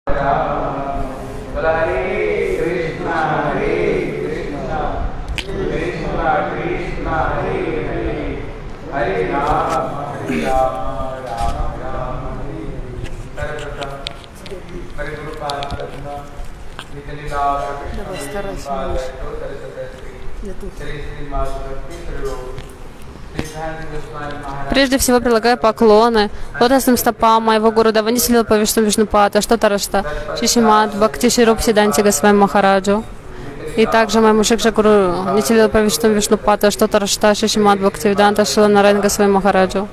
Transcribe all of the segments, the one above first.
Прежде всего предлагаю поклоны лотосным стопам моего гуру Даванисилила Павишну Вишнупата, Штотарашта, Шишимат, Бхакти Шируп Сиданти Госвами Махараджу. И также моему Шикша Гуру Нитилила Павишну Вишнупата, Штотарашта, Шишимат, Бхакти Веданта Шила Нарайна Госвами Махараджу.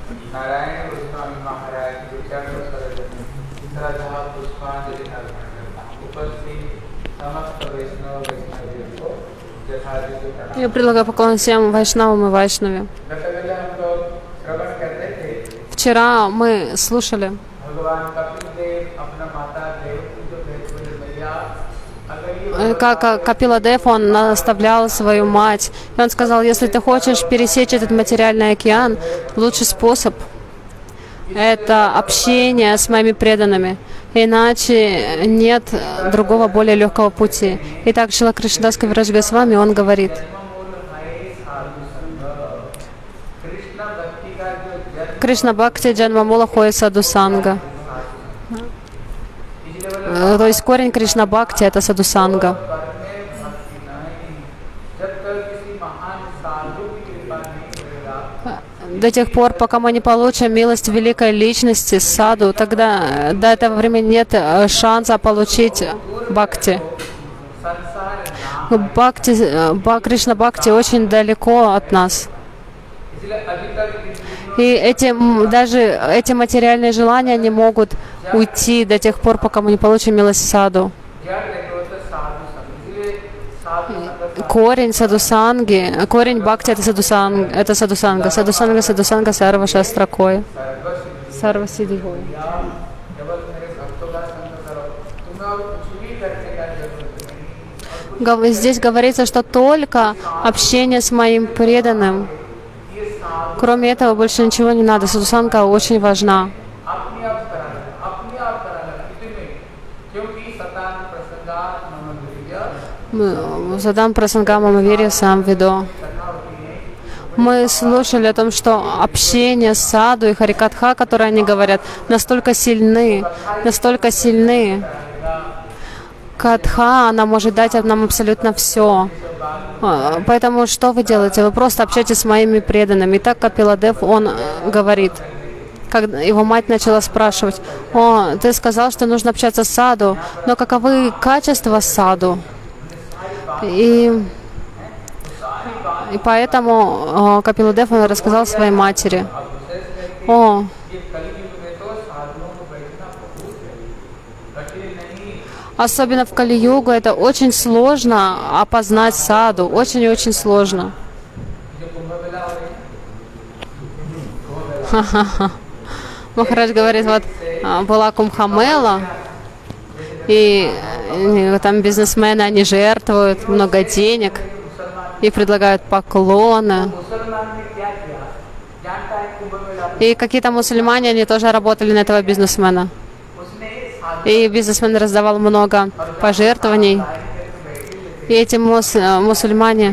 Я предлагаю поклон всем вайшнавам и вайшнаве. Вчера мы слушали, как Капила Дев, он наставлял свою мать. И он сказал, если ты хочешь пересечь этот материальный океан, лучший способ — это общение с моими преданными. Иначе нет другого более легкого пути. Итак, Шрила Кришнадас Кавирадж Госвами, он говорит, Кришна Бхакти Джанмамула Хоя Садусанга. То есть корень Кришна Бхакти — это Садусанга. До тех пор, пока мы не получим милость великой личности, саду, тогда до этого времени нет шанса получить бхакти. Кришна Бхакти очень далеко от нас. И даже эти материальные желания не могут уйти до тех пор, пока мы не получим милость саду. Корень садусанги, корень бхакти — это садусанга. Садусанга сарва шастракоя. Сарва сидхоя. Здесь говорится, что только общение с моим преданным. Кроме этого больше ничего не надо. Садусанга очень важна. Задам прасангамам вере сам веду. Мы слушали о том, что общение с саду и харикатха, которые они говорят, настолько сильны. Катха, она может дать нам абсолютно все. Поэтому что вы делаете? Вы просто общаетесь с моими преданными. И так Капила Дев, он говорит, когда его мать начала спрашивать, «О, ты сказал, что нужно общаться с саду, но каковы качества саду?» И поэтому Капила Дев, он рассказал своей матери, «О, особенно в Кали-югу это очень сложно опознать саду, очень и очень сложно». Махарадж говорит, вот была Кумбха-мела, и там бизнесмены, они жертвуют много денег и предлагают поклоны. И какие-то мусульмане, они тоже работали на этого бизнесмена. И бизнесмен раздавал много пожертвований. И эти мусульмане...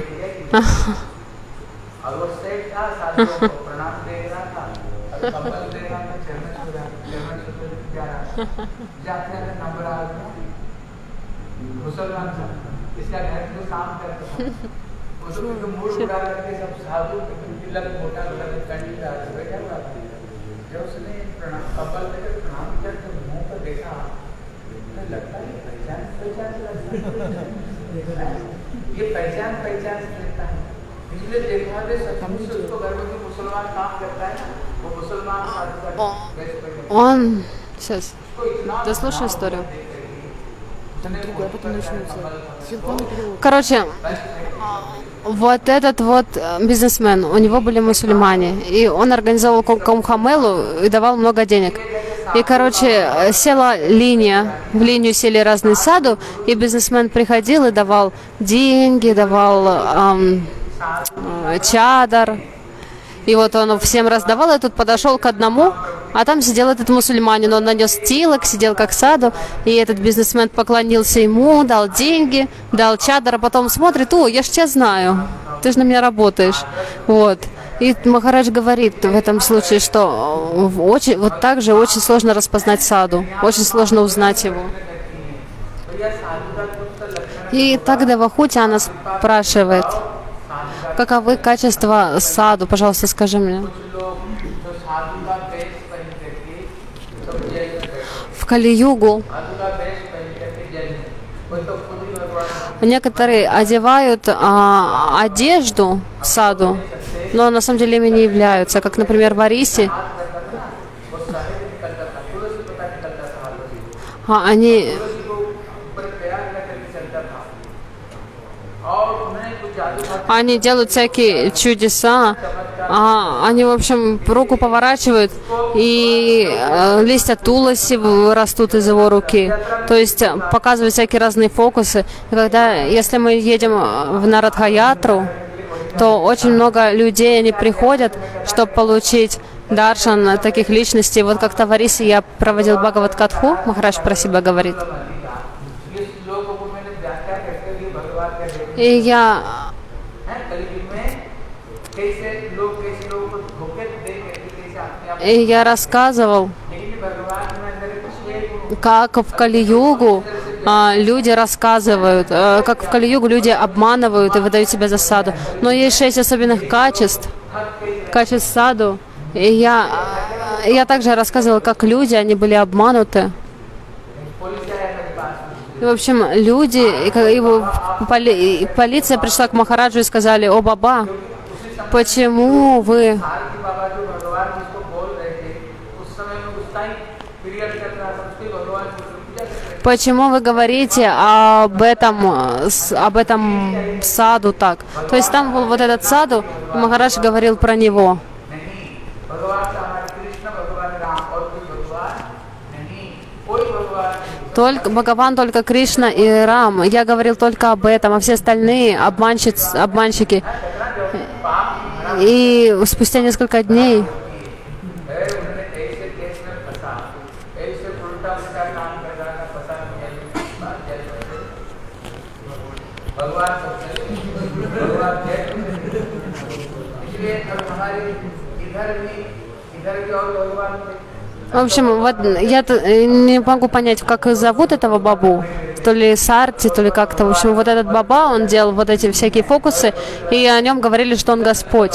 Он... Сейчас. Дослушай историю. Короче, вот этот вот бизнесмен, у него были мусульмане, и он организовал Кумбха-мелу и давал много денег. И, короче, села линия, в линию сели разные саду, и бизнесмен приходил и давал деньги, давал чадар. И вот он всем раздавал, и тут подошел к одному, а там сидел этот мусульманин. Он нанес тилок, сидел как саду, и этот бизнесмен поклонился ему, дал деньги, дал чадр, а потом смотрит: о, я ж тебя знаю, ты же на меня работаешь. Вот. И Махарадж говорит в этом случае, что вот так же очень сложно распознать саду, очень сложно узнать его. И так Девахути она спрашивает: каковы качества саду? Пожалуйста, скажи мне. В Кали-югу некоторые одевают одежду саду, но на самом деле ими не являются, как, например, в Арисе. Они делают всякие чудеса, они, в общем, руку поворачивают, и листья туласи растут из его руки. То есть показывают всякие разные фокусы. И если мы едем в Нарадха-ятру, то очень много людей, они приходят, чтобы получить даршан таких личностей. Вот как-то в Арисе я проводил Бхагават-катху, Махарадж про себя говорит. И я рассказывал, как в Кали-югу люди рассказывают, как в Кали-югу люди обманывают и выдают себя за саду. Но есть 6 особенных качеств саду. И я также рассказывал, как люди, они были обмануты. И, в общем, люди, полиция пришла к Махараджу и сказали: о, Баба, почему вы говорите об этом саду так? То есть там был вот этот саду, и Махарадж говорил про него. Только Бхагаван, только Кришна и Рам. Я говорил только об этом, а все остальные обманщики. И спустя несколько дней в общем, вот я не могу понять, как зовут этого бабу, то ли Сарти, то ли как-то. В общем, вот этот баба, он делал вот эти всякие фокусы, и о нем говорили, что он Господь.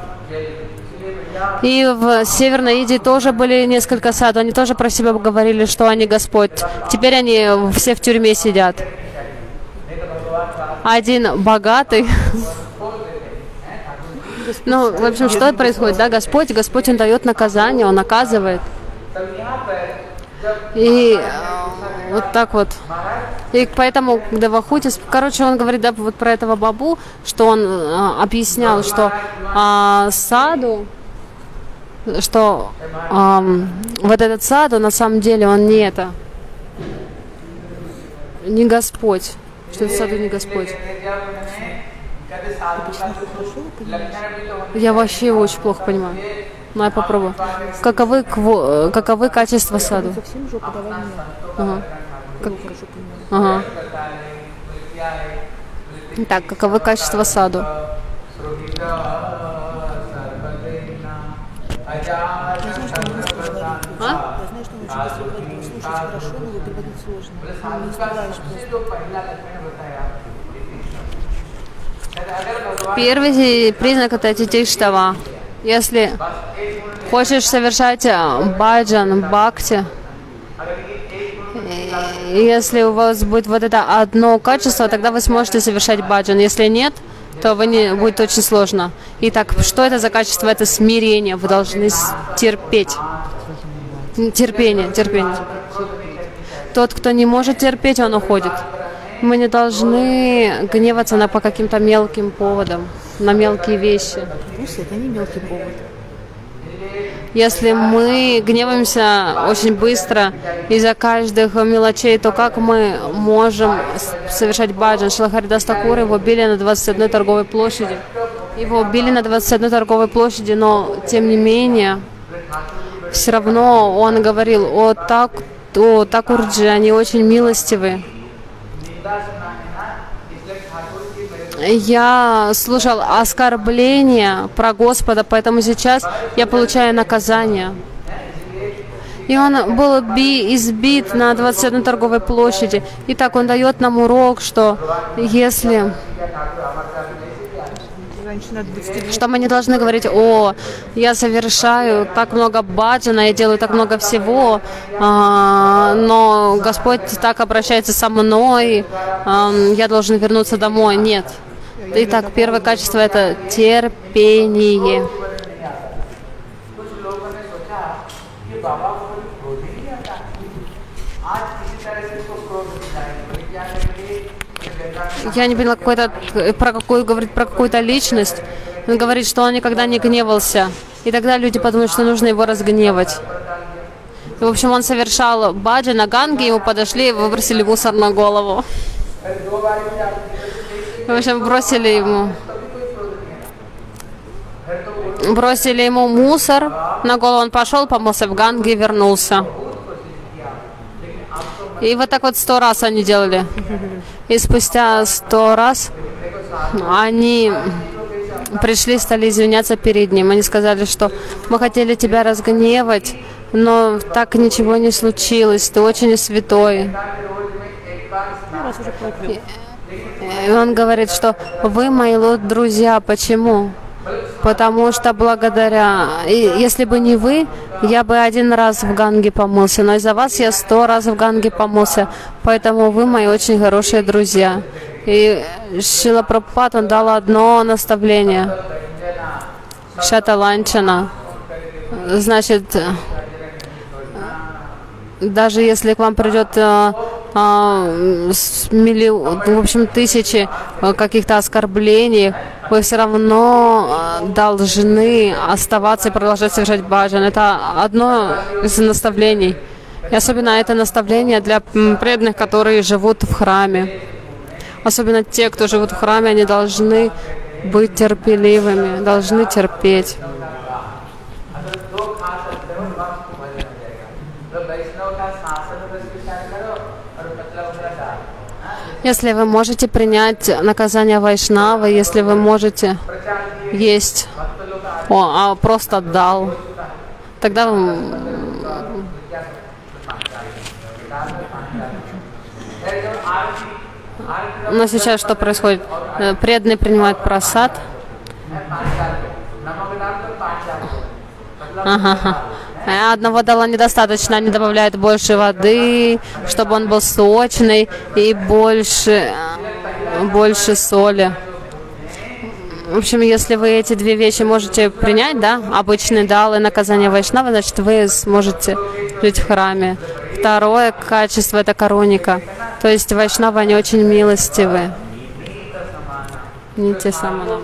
И в Северной Индии тоже были несколько саду, они тоже про себя говорили, что они Господь. Теперь они все в тюрьме сидят. Один богатый. Ну, в общем, что происходит, да? Господь, он дает наказание, он наказывает. И вот так вот. И поэтому Девахути, короче, он говорит, да, вот про этого бабу, что он объяснял, что саду, что вот этот саду на самом деле он не Господь, что этот саду не Господь. Я вообще очень плохо понимаю. Но я попробую. Каковы качества саду? Ага. Ага. Так, каковы качества саду? Я знаю, что он очень быстро говорит, слушать хорошо, но переводить сложно. Не успеваешь просто. Первый признак — это титиштава. Если хочешь совершать баджан, бхакти, если у вас будет вот это одно качество, тогда вы сможете совершать баджан. Если нет, то будет очень сложно. Итак, что это за качество? Это смирение. Вы должны терпеть. Терпение. Тот, кто не может терпеть, он уходит. Мы не должны гневаться по каким-то мелким поводам, на мелкие вещи. Это не мелкий повод. Если мы гневаемся очень быстро из-за каждых мелочей, то как мы можем совершать баджан? Шрила Харидас Такур, его били на 21 торговой площади. Его убили на 21 торговой площади, но тем не менее, все равно он говорил: о Такурджи, они очень милостивы. Я слушал оскорбления про Господа, поэтому сейчас я получаю наказание. И он был избит на 21 торговой площади. Итак, он дает нам урок, что если... Что мы не должны говорить: о, я совершаю так много баджана, я делаю так много всего, но Господь так обращается со мной, я должен вернуться домой. Нет. Итак, первое качество — это терпение. Я не поняла, говорит про какую-то личность. Он говорит, что он никогда не гневался. И тогда люди подумают, что нужно его разгневать. И, в общем, он совершал баджи на ганге, ему подошли и выбросили мусор на голову. В общем, бросили ему мусор на голову, он пошел, помылся в ганге и вернулся. И вот так вот 100 раз они делали. И спустя 100 раз они пришли, стали извиняться перед ним. Они сказали, что мы хотели тебя разгневать, но так ничего не случилось. Ты очень святой. И он говорит, что вы мои друзья. Почему? Потому что благодаря... Если бы не вы, я бы 1 раз в ганге помылся, но из-за вас я 100 раз в ганге помылся. Поэтому вы мои очень хорошие друзья. И Шрила Прабхупад, он дал одно наставление. Шаталанчана. Значит, даже если к вам придет в общем, тысячи каких-то оскорблений, вы все равно должны оставаться и продолжать совершать баджан. Это одно из наставлений. И особенно это наставление для преданных, которые живут в храме. Особенно те, кто живут в храме, они должны быть терпеливыми, должны терпеть. Если вы можете принять наказание Вайшнавы, если вы можете есть, просто дал, тогда вы... Но сейчас что происходит? Преданные принимают прасад. Одного дала недостаточно, они добавляют больше воды, чтобы он был сочный, и больше соли. В общем, если вы эти 2 вещи можете принять, да, обычный дал и наказание Вайшнавы, значит, вы сможете жить в храме. Второе качество — это каруника. То есть Вайшнавы, они очень милостивы. Нити самана.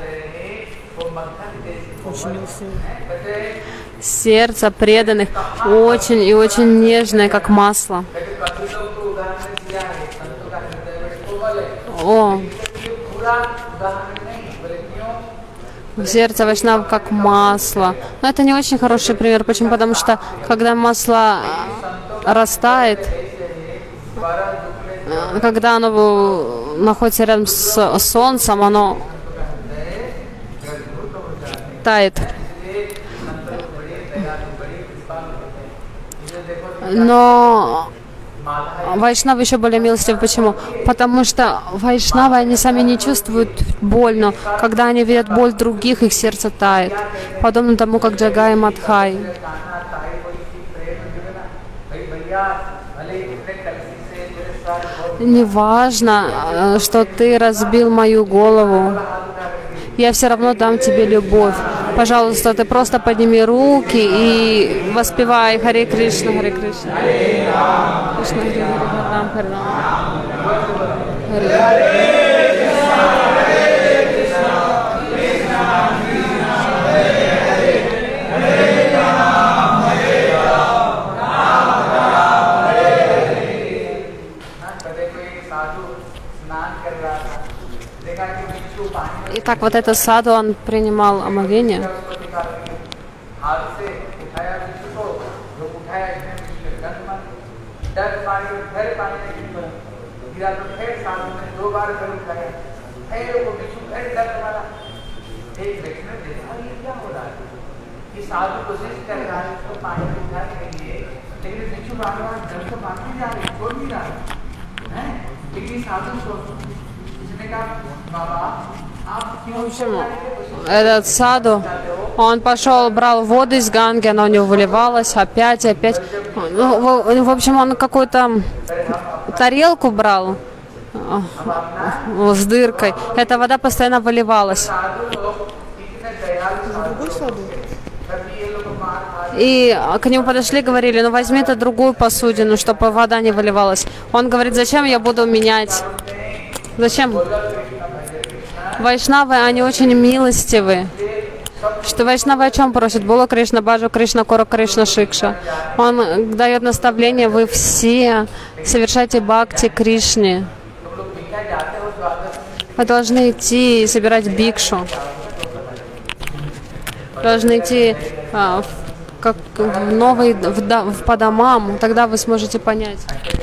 Очень милостивы. Сердце преданных очень и очень нежное, как масло. Сердце Вайшнава как масло. Но это не очень хороший пример. Почему? Потому что когда масло растает, когда оно находится рядом с солнцем, оно тает. Но Вайшнавы еще более милостивы. Почему? Потому что Вайшнавы, они сами не чувствуют боль, но когда они видят боль других, их сердце тает. Подобно тому, как Джагай Мадхай. Неважно, что ты разбил мою голову, я все равно дам тебе любовь. Пожалуйста, ты просто подними руки и воспевай Харе Кришна, Харе Кришна. Кришна, Харе Рам, Харе Рам. Итак, вот этот саду, он принимал омовение. В общем, этот саду, он пошел, брал воду из Ганги, она у него выливалась, опять и опять. Ну, в общем, он какую-то тарелку брал с дыркой. Эта вода постоянно выливалась. Другой саду? И к нему подошли, говорили, ну возьми-то другую посудину, чтобы вода не выливалась. Он говорит, зачем я буду менять? Зачем? Вайшнавы, они очень милостивы. Что вайшнавы о чем просят? Бола Кришна, Баджу Кришна, Кора Кришна, Шикша. Он дает наставление, вы все совершайте бхакти Кришне. Вы должны идти и собирать бикшу. Должны идти как в новый, по домам, тогда вы сможете понять.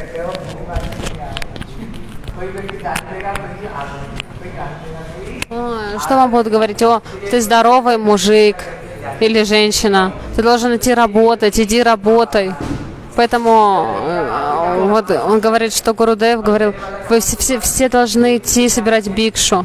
Что вам будут говорить? О, ты здоровый мужик или женщина, ты должен идти работать, иди работай. Поэтому вот он говорит, что Гурудев говорил, вы все должны идти собирать бикшу.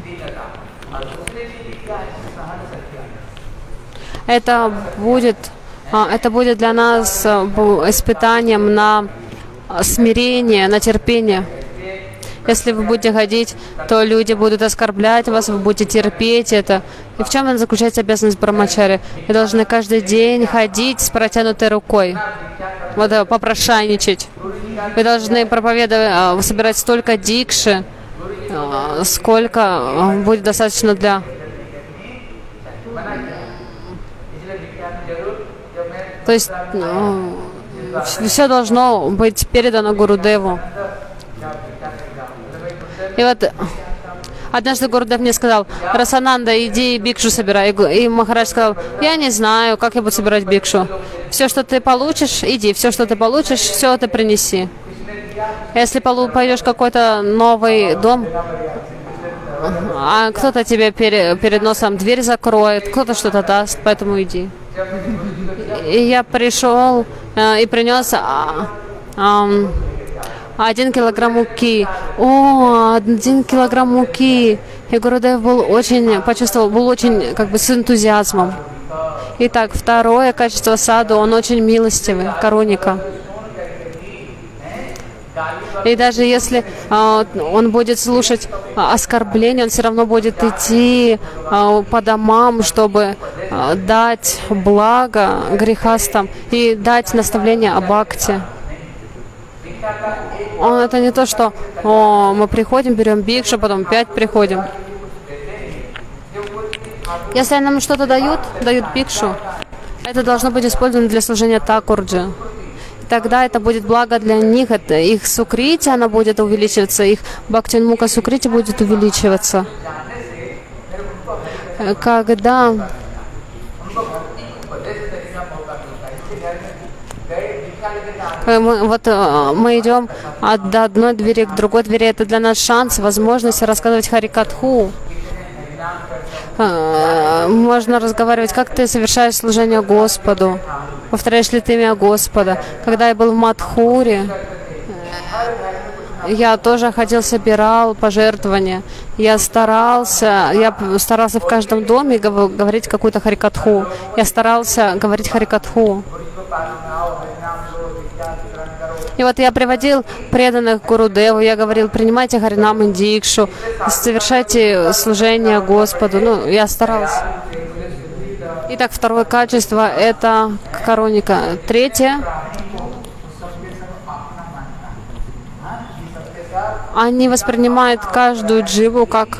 Это будет для нас испытанием на смирение, на терпение. Если вы будете ходить, то люди будут оскорблять вас, вы будете терпеть это. И в чем заключается обязанность брамачари? Вы должны каждый день ходить с протянутой рукой, вот попрошайничать. Вы должны проповедовать, собирать столько дикши, сколько будет достаточно для... То есть все должно быть передано Гурудеву. И вот однажды Гурудев мне сказал, Расананда, иди бикшу собирай. И Махарадж сказал, я не знаю, как я буду собирать бикшу. Все, что ты получишь, иди. Все, что ты получишь, все это принеси. Если пойдешь в какой-то новый дом, а кто-то тебе перед носом дверь закроет, кто-то что-то даст, поэтому иди. И я пришел и принес 1 килограмм муки. О, 1 килограмм муки. И Гурудев был очень как бы с энтузиазмом. Итак, второе качество саду, он очень милостивый, каруника. И даже если он будет слушать оскорбления, он все равно будет идти по домам, чтобы дать благо грехастам и дать наставление о бхакти. Это не то, что мы приходим, берем бикшу, потом опять приходим. Если нам что-то дают бикшу, это должно быть использовано для служения Такурджи. Тогда это будет благо для них, это их сукрити, она будет увеличиваться, их бхактинмука сукрити будет увеличиваться. Когда мы идем от одной двери к другой двери, это для нас шанс, возможность рассказывать Харикатху. Можно разговаривать, как ты совершаешь служение Господу, повторяешь ли ты имя Господа. Когда я был в Мадхуре, я тоже ходил, собирал пожертвования. Я старался в каждом доме говорить какую-то Харикатху. Я старался говорить Харикатху. И вот я приводил преданных Гурудеву, я говорил, принимайте Харинам Дикшу, совершайте служение Господу. Ну, я старался. Итак, второе качество – это каруника. Третье – они воспринимают каждую дживу как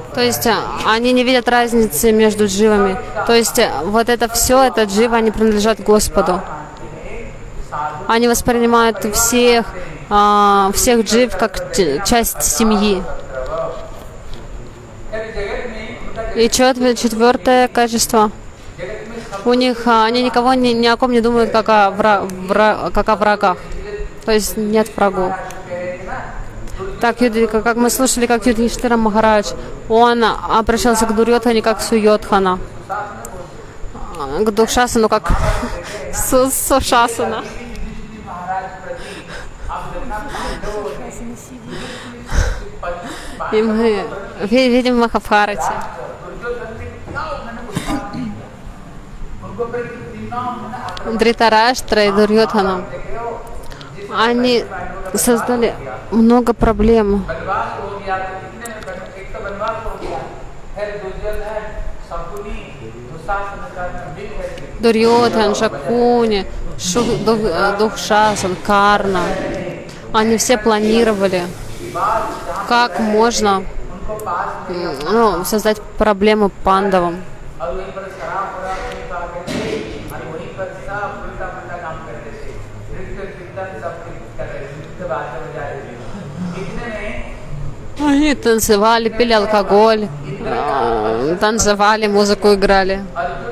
То есть они не видят разницы между дживами. То есть вот это все, это дживы, они принадлежат Господу. Они воспринимают всех джив как часть семьи. И четвертое качество. У них они никого ни о ком не думают как о врагах. То есть нет врагов. Так, как мы слышали, как Юдхиштира Махарадж, он обращался к Дурьодхане как Суйодхана, к Дукшасану как Сушасана. И мы видим в Махабхарате. Дритараштра и Дурьодхана, они создали много проблем. Дурьодхан, Шакуни, Дукшасан, Карна. Они все планировали, как можно создать проблемы пандавам. Они танцевали, пили алкоголь, танцевали, музыку играли.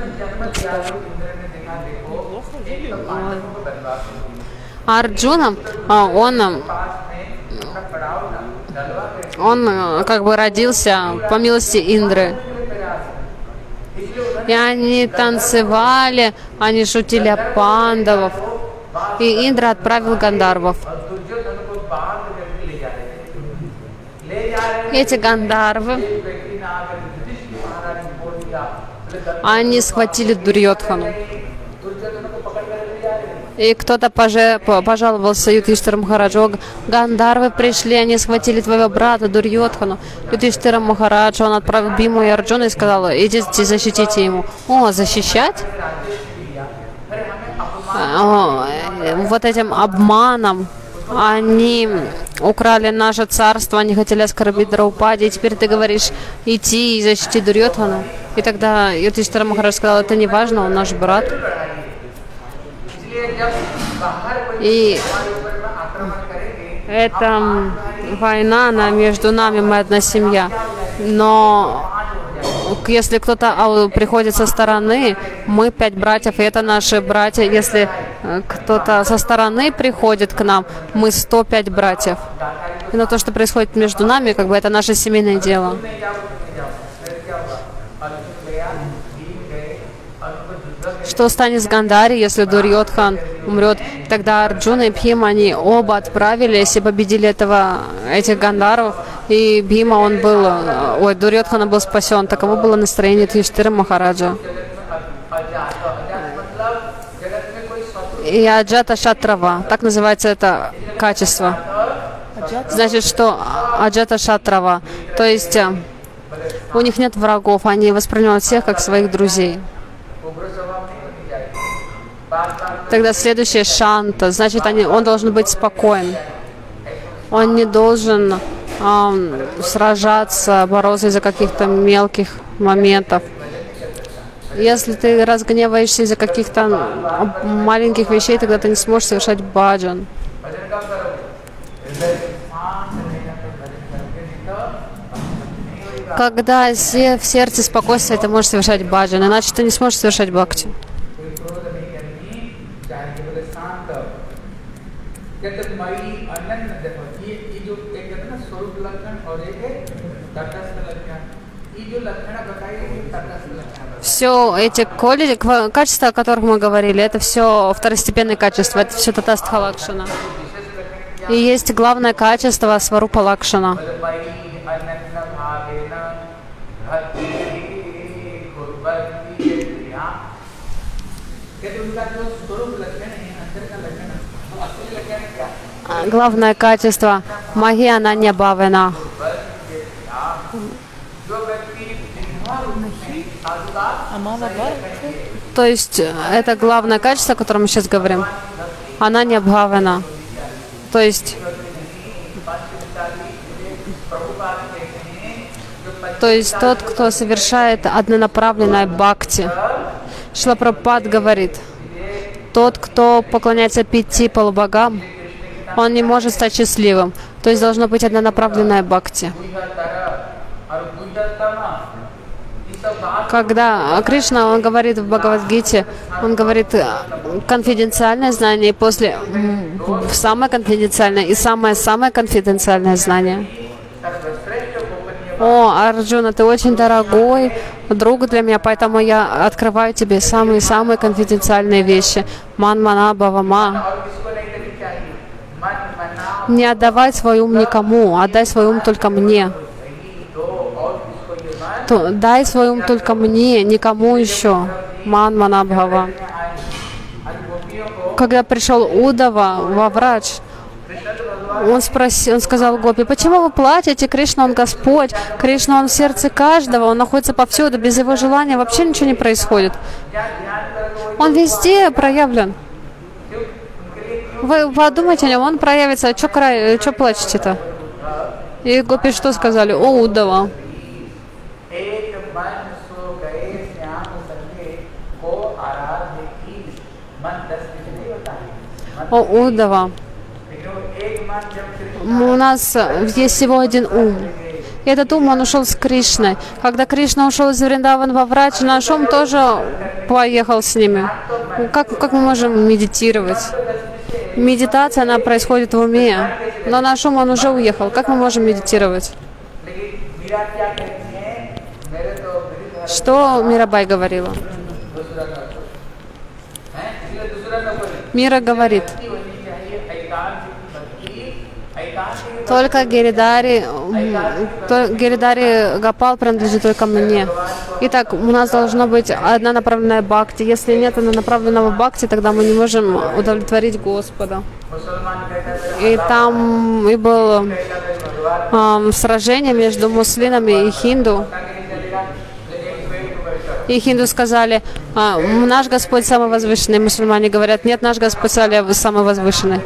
А Арджуна, он как бы родился по милости Индры. И они танцевали, они шутили о пандавов. И Индра отправил гандарвов. Эти гандарвы, они схватили Дурьодхану. И кто-то пожаловался Юдхиштира Махараджу: гандарвы пришли, они схватили твоего брата Дурьодхану. Юдхиштира Махарадж, он отправил Биму и Арджуна и сказал: идите, защитите ему. О, защищать? Вот этим обманом они украли наше царство, они хотели оскорбить Драупади, и теперь ты говоришь идти и защитить Дурьодхану. И тогда Юдхиштира Махарадж сказал: это не важно, он наш брат. И эта война, она между нами, мы одна семья. Но если кто-то приходит со стороны, мы 5 братьев, и это наши братья. Если кто-то со стороны приходит к нам, мы 105 братьев. И то, что происходит между нами, как бы это наше семейное дело. Что станет с Гандари, если Дурьодхан умрет? Тогда Арджуна и Бхима, они оба отправились и победили этих гандаров. И Бхима, Дурьодхана был спасен. Таково было настроение Юдхиштира Махараджа. И Аджата Шатрава, так называется это качество. Значит, что Аджата Шатрава, то есть у них нет врагов, они воспринимают всех как своих друзей. Тогда следующее Шанта, значит, он должен быть спокоен. Он не должен сражаться, бороться из-за каких-то мелких моментов. Если ты разгневаешься из-за каких-то маленьких вещей, тогда ты не сможешь совершать баджан. Когда в сердце спокойствие, ты можешь совершать баджан, иначе ты не сможешь совершать бхакти. Все эти качества, о которых мы говорили, это все второстепенные качества, это все татастха лакшана. И есть главное качество сварупа лакшана. Главное качество Маги Ананья Бхавена. То есть это главное качество, о котором мы сейчас говорим. Ананья Бхавена. То есть То есть тот, кто совершает однонаправленное бхакти. Шрила Прабхупада говорит, тот, кто поклоняется 5 полубогам, он не может стать счастливым. То есть должно быть однонаправленное бхакти. Когда Кришна, он говорит в Бхагавад-гите, он говорит конфиденциальное знание, и после самое конфиденциальное и самое-самое конфиденциальное знание. О, Арджуна, ты очень дорогой друг для меня, поэтому я открываю тебе самые-самые конфиденциальные вещи. Ман-мана бхава-ма. Не отдавай свой ум никому, отдай свой ум только мне. Дай свой ум только мне, никому еще. Ман-мана бхава. Когда пришел Удава во Врадж, он сказал Гопи, почему вы плачете? Кришна, он Господь. Кришна, он в сердце каждого, он находится повсюду. Без его желания вообще ничего не происходит. Он везде проявлен. Вы подумайте о нем, он проявится. Что плачете-то? И Гопи что сказали? О, Удава. О, Удава. У нас есть всего один ум. И этот ум, он ушел с Кришной. Когда Кришна ушел из Вриндавана во Врадж, наш ум тоже поехал с ними. Как мы можем медитировать? Медитация, она происходит в уме. Но наш ум, он уже уехал. Как мы можем медитировать? Что Мирабай говорила? Мира говорит, только Гиридари Гопал принадлежит только мне. Итак, у нас должно быть однонаправленное бхакти. Если нет однонаправленного бхакти, тогда мы не можем удовлетворить Господа. И там и было сражение между муслимами и хинду. И хинду сказали, наш Господь самый возвышенный. Мусульмане говорят, нет, наш Господь самый возвышенный.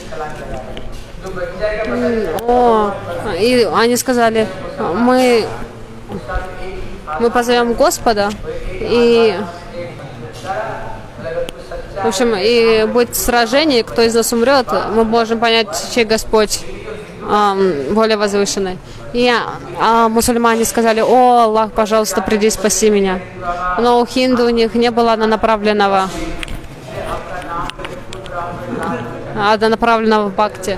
И они сказали, мы позовем Господа, и, в общем, и будет сражение, кто из нас умрет, мы можем понять, чей Господь более возвышенный. И мусульмане сказали, о, Аллах, пожалуйста, приди, спаси меня. Но у хинду у них не было однонаправленного бхакти.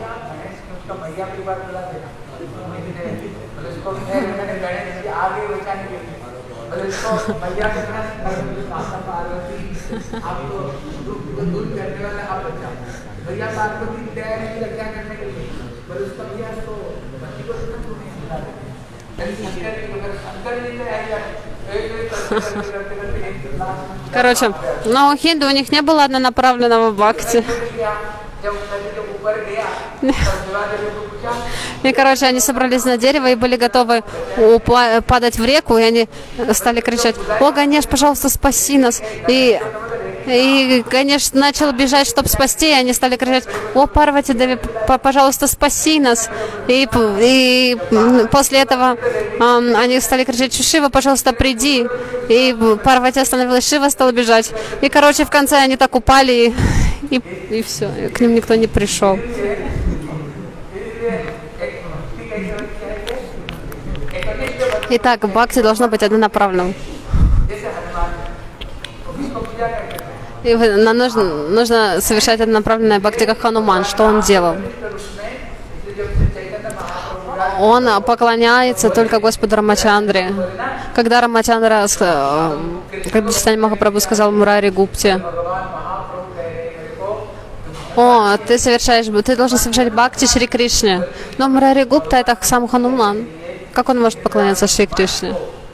Короче, но у хинду у них не было однонаправленного бхакти. И, короче, они собрались на дерево и были готовы падать в реку, и они стали кричать, о, Ганеш, пожалуйста, спаси нас. И Ганеш начал бежать, чтобы спасти, и они стали кричать, о, Парвати Деви, пожалуйста, спаси нас. И после этого они стали кричать, Шива, пожалуйста, приди. И Парвати остановилась, Шива стал бежать. И, короче, в конце они так упали, и все, к ним никто не пришел. Итак, бхакти должно быть однонаправленным. И нам нужно совершать однонаправленное бхакти, как Хануман. Что он делал? Он поклоняется только Господу Рамачандре. Когда Рамачандра, когда Чайтанья Махапрабху сказал Мурари Гупте, о, ты должен совершать бхакти Шри Кришне. Но Мурари Гупта это сам Хануман. Как он может поклоняться Шри Кришне?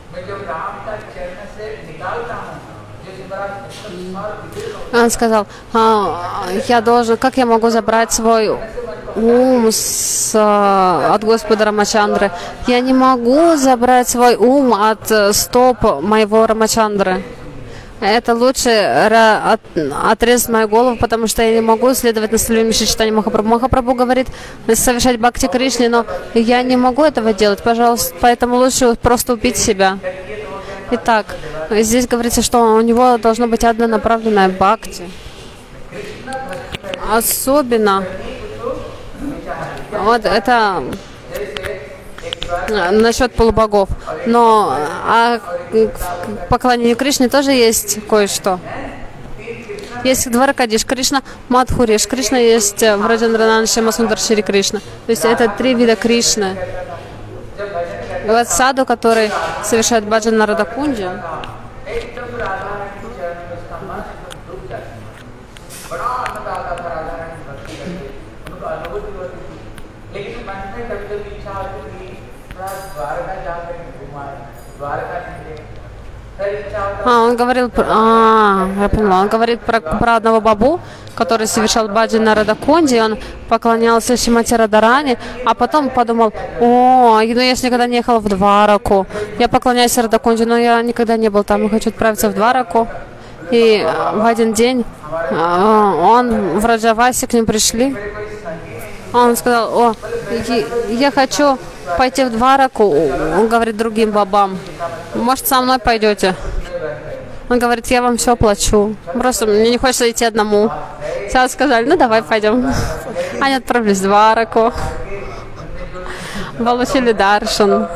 Он сказал, как я могу забрать свой ум от Господа Рамачандры? Я не могу забрать свой ум от стоп моего Рамачандры. это лучше отрезать мою голову, потому что я не могу следовать наставлениям Шри Чайтаньи Махапрабху. Махапрабху говорит совершать бхакти Кришне, но я не могу этого делать, пожалуйста, поэтому лучше просто убить себя. Итак, здесь говорится, что у него должно быть однонаправленная бхакти. Особенно, вот это насчет полубогов. Но к поклонению Кришне тоже есть кое-что. Есть Дваракадиш Кришна, Мадхуриш Кришна, есть Враджандранан Шьямасундар Шри Кришна. То есть это 3 вида Кришны. И вот саду, который совершает баджан на Радакунде, он говорил, я поняла, он говорит про одного бабу, который совершал баджан на Радакунде, он поклонялся Шримати Радарани, а потом подумал, ну я же никогда не ехал в Двараку, я поклоняюсь Радакунде, но я никогда не был там, я хочу отправиться в Двараку. И в один день он в Раджавасе к ним пришли, он сказал, я хочу пойти в Двараку, он говорит другим бабам, может, со мной пойдете? Он говорит, я вам все оплачу. Просто мне не хочется идти одному. Сейчас сказали, ну давай пойдем. Они отправились в Двараку. Получили даршан.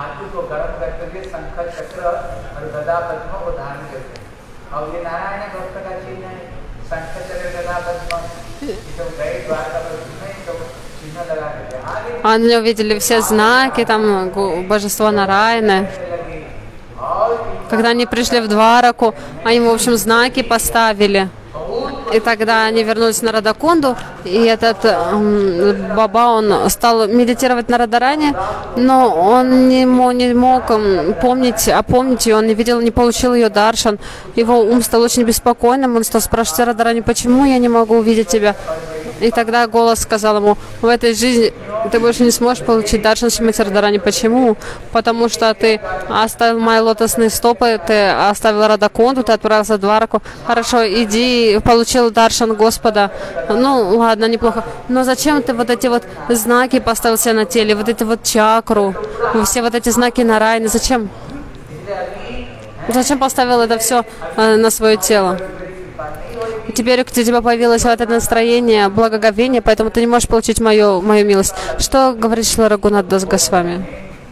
Они увидели все знаки, там божество Нараяны. Когда они пришли в Двараку, они, в общем, знаки поставили. И тогда они вернулись на Радакунду, и этот баба, он стал медитировать на Радаране, но он не мог опомнить ее, он не видел, не получил ее даршан. Его ум стал очень беспокойным, он стал спрашивать Радарани, почему я не могу увидеть тебя? И тогда голос сказал ему, в этой жизни ты больше не сможешь получить даршан Шримати Радарани. Почему? Потому что ты оставил мои лотосные стопы, ты оставил Радакунду, ты отправился в Двараку. Хорошо, иди, получил даршан Господа. Ну, ладно, неплохо. Но зачем ты вот эти вот знаки поставил себе на теле, вот эти вот чакру, все вот эти знаки Нараяны, зачем? Зачем поставил это все на свое тело? Теперь у тебя появилось вот это настроение, благоговение, поэтому ты не можешь получить мою милость. Что говорит Шрила Рагунат Дас Госвами?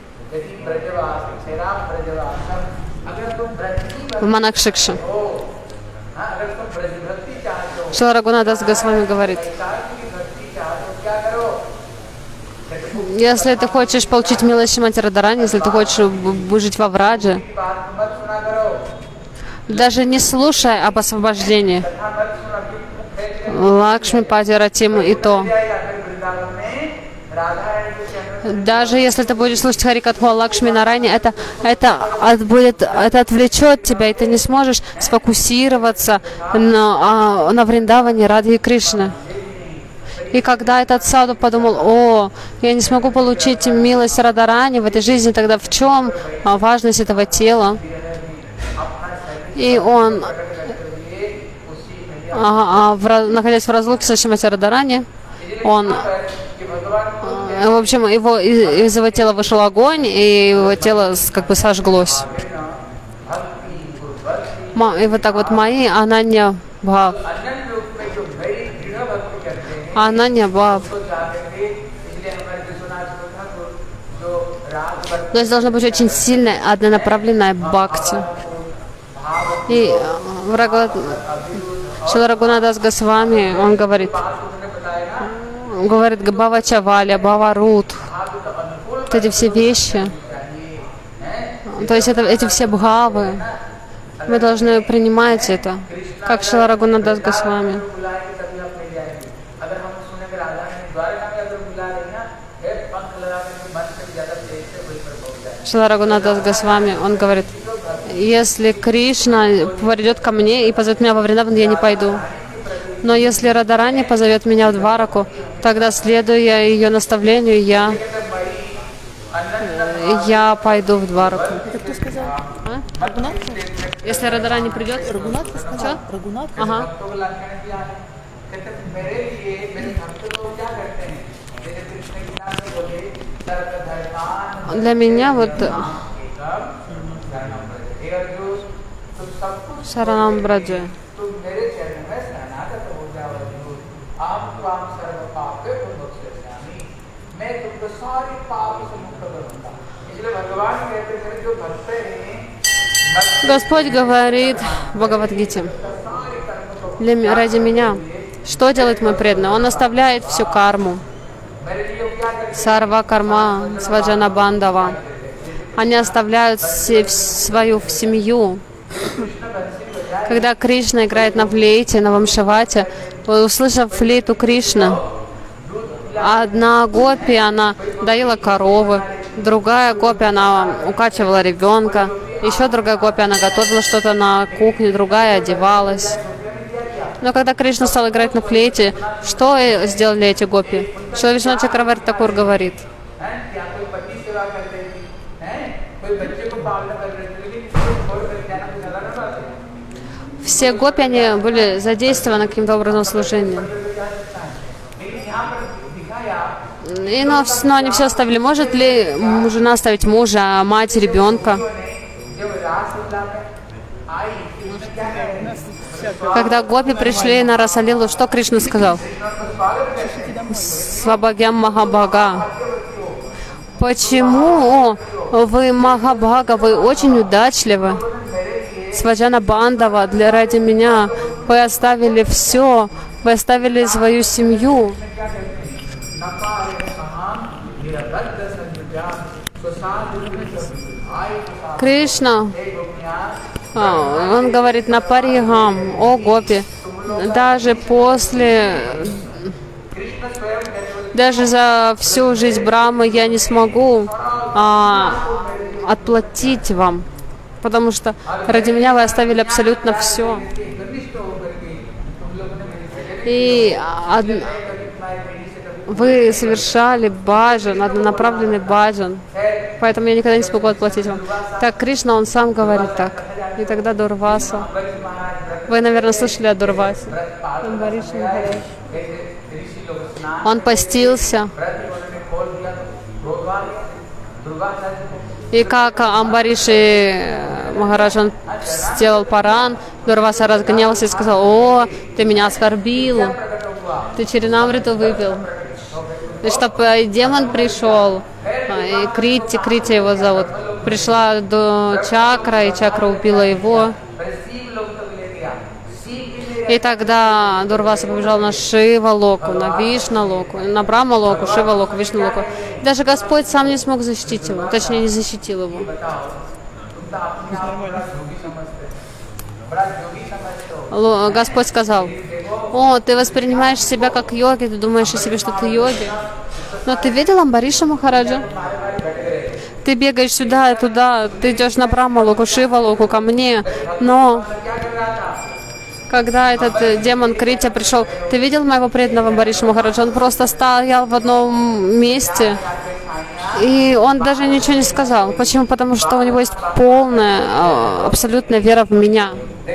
В Манакшикше. Шрила Рагунат Дас Госвами говорит, если ты хочешь получить милость Шримати Радарани, если ты хочешь жить во Врадже, даже не слушай об освобождении. Лакшми Пати Ратим и то. Даже если ты будешь слушать Харикатху о Лакшми Нарайне, это отвлечет тебя, и ты не сможешь сфокусироваться на Вриндаване Радхи Кришны. И когда этот саду подумал, я не смогу получить милость Радарани в этой жизни, тогда в чем важность этого тела? И он, находясь в разлуке со Шримати Радарани, он, в общем, из его тела вышел огонь, и его тело как бы сожглось. И вот так вот Ананья Бхав. Ананья Бхав. То есть должна быть очень сильная однонаправленная бхакти. И Шрила Рагунат Дас Госвами, он говорит Бхава Чаваля, Бхава Рут, вот эти все вещи, то есть эти все бхавы, мы должны принимать это, как Шрила Рагунат Дас Госвами. Шрила Рагунат Дас Госвами, он говорит, если Кришна придет ко мне и позовет меня во Вриндаван, я не пойду. Но если Радарани позовет меня в Двараку, тогда, следуя ее наставлению, я пойду в Двараку. Это кто сказал? А? Рагунатха? Если Радарани не придет? Рагунатха сказал? Рагунатха? Ага. Для меня вот Шаранам Браджа. Господь говорит в Бхагавад-гите: ради меня, что делает мой преданный? Он оставляет всю карму. Сарва карма сваджана бандава. Они оставляют свою семью. Когда Кришна играет на флейте, на вамшавате, услышав флейту Кришна, одна гопи, она доила коровы, другая гопи, она укачивала ребенка, еще другая гопи, она готовила что-то на кухне, другая одевалась. Но когда Кришна стал играть на флейте, что сделали эти гопи? Шрила Вишванатха Чакраварти Такур говорит: все гопи, они были задействованы каким-то образом в служении. Но они все оставили. Может ли жена оставить мужа, а мать ребенка? Когда гопи пришли на Расалилу, что Кришна сказал? Свабхагям Махабхага. Почему вы, Махабхага, вы очень удачливы? Сваджана Бандава, ради меня вы оставили все, вы оставили свою семью. Кришна, он говорит на паригам: о гопи, даже за всю жизнь Брахмы я не смогу отплатить вам, потому что ради меня вы оставили абсолютно все. И вы совершали баджан, однонаправленный баджан, поэтому я никогда не смогу отплатить вам. Так Кришна, он сам говорит так. И тогда Дурваса. Вы, наверное, слышали о Дурвасе. Он постился. И как Амбариши Махарадж, он сделал паран, Дурваса разгневался и сказал: о, ты меня оскорбил, ты Чаринамриту выпил. И чтобы демон пришел, и Крити его зовут, пришла до Чакра, и Чакра убила его. И тогда Дурваса побежал на Шива-локу, на Вишна-локу, на Брахма-локу, Шива-локу, Вишну-локу. Даже Господь сам не смог защитить его, точнее, не защитил его. Господь сказал: о, ты воспринимаешь себя как йоги, ты думаешь о себе, что ты йоги. Но ты видел Амбариша Махараджа? Ты бегаешь сюда и туда, ты идешь на Брахма-локу, Шива-локу, ко мне, но когда этот демон Критя пришел, ты видел моего преданного Амбариша Махараджа? Он просто стоял в одном месте, и он даже ничего не сказал. Почему? Потому что у него есть полная, абсолютная вера в меня.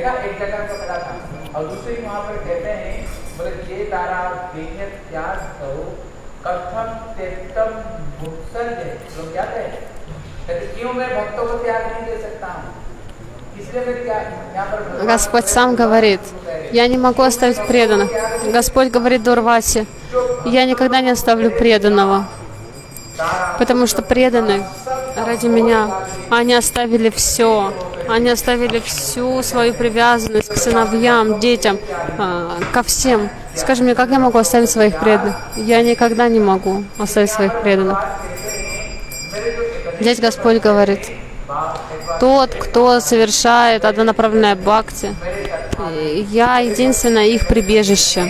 Господь сам говорит: я не могу оставить преданных. Господь говорит Дурвасе: я никогда не оставлю преданного, потому что преданные ради меня, они оставили все. Они оставили всю свою привязанность к сыновьям, детям, ко всем. Скажи мне, как я могу оставить своих преданных? Я никогда не могу оставить своих преданных. Здесь Господь говорит: тот, кто совершает однонаправленное бхакти, я единственное их прибежище.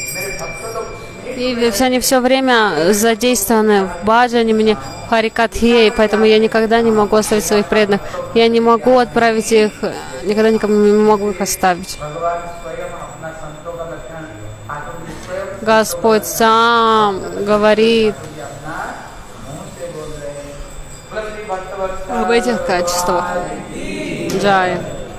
И они все время задействованы в баджане, мне в харикатхе, поэтому я никогда не могу оставить своих преданных. Я не могу отправить их, никогда никому не могу их оставить. Господь сам говорит: об этих качествах. Джай.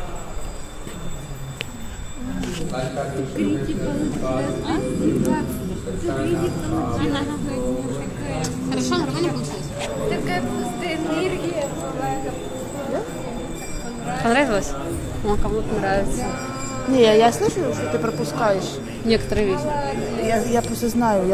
Хорошо, нормально получилось? Такая пустая энергия была. Понравилось? О, кому-то нравится. Не, я слышу, что ты пропускаешь. Некоторые вещи. Я просто знаю.